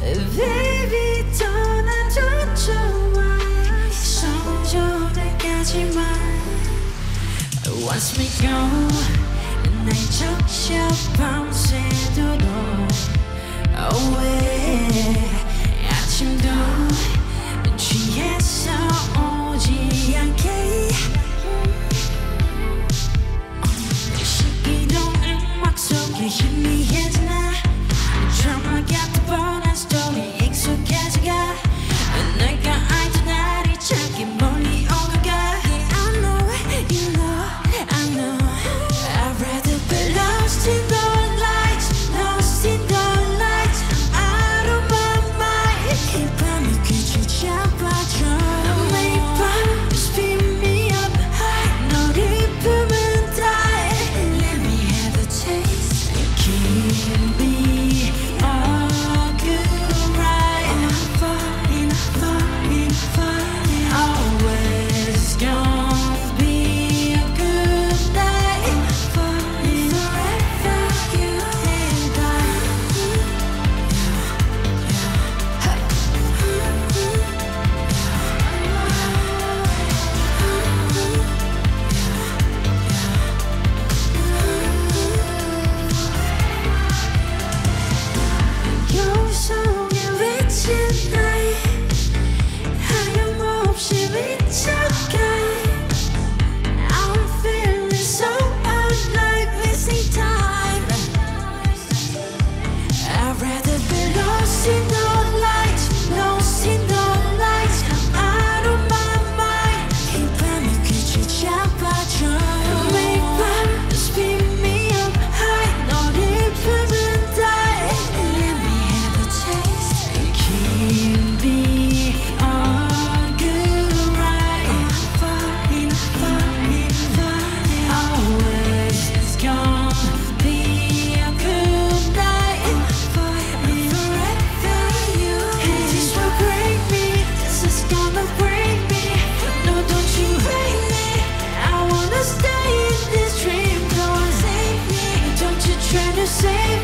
Baby 떠나도 좋아 성조대까지만 Once we go 날 적셔 밤새도록 Away 아침도 취해서 오지 않게 시기도 음악 속에 희미해지나 Drama 같은 뻔한 스토리 익숙해져가 내가 알던 날이 자기 멀리 오가가 Yeah I know it, you know, I know I'd rather be lost in the lights Lost in the lights I'm out of my mind 이 밤이 귀를 잡아줘 매일 밤 just pick me up high 너를 품은 die Let me have a taste Give me Say